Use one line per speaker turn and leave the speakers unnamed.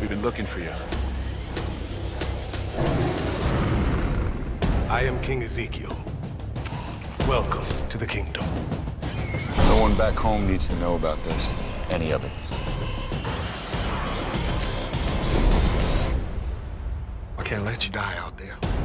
We've been looking for you.
I am King Ezekiel. Welcome to the kingdom.
No one back home needs to know about this. Any of it.
I can't let you die out there.